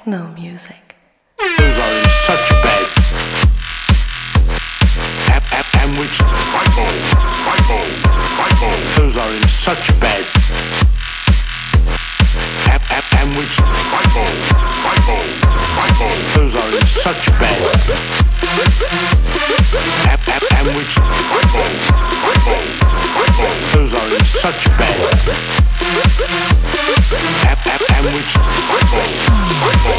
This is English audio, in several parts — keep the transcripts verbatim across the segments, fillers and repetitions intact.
techno music. Those are in such bad am, am, am which psycho, psycho, psycho. Those are in such bad am, am, am which psycho, psycho, psycho. Those are in such bad am, am, am which psycho, psycho, psycho. Those are in such bad am, am, am which psycho, psycho,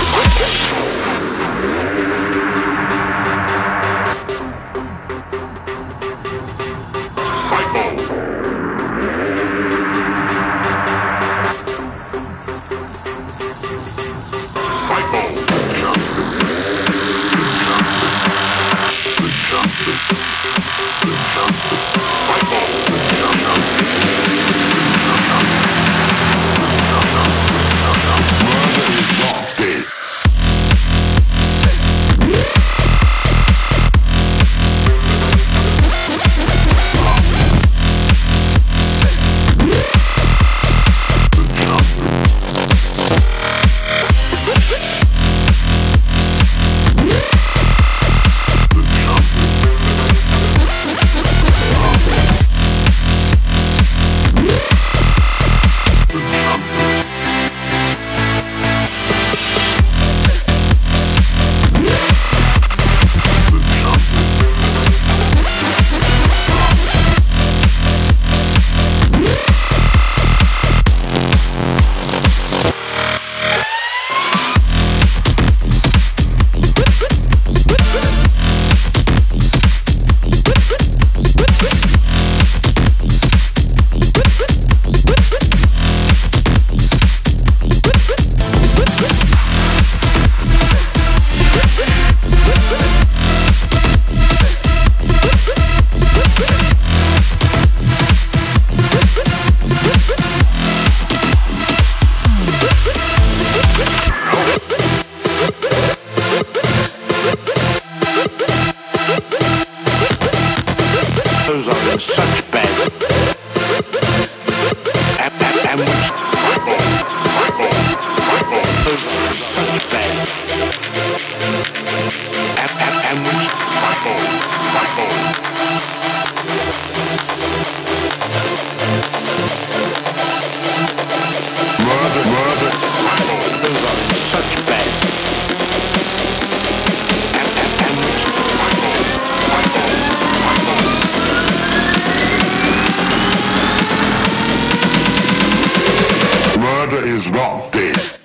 those are in such bad am, am, am which psycho, psycho, psycho. Those are in such bad am, am, am which psycho, psycho. Murder, murder, psycho. Those are in such bad am, am, am which psycho, psycho, psycho. Murder is not dead.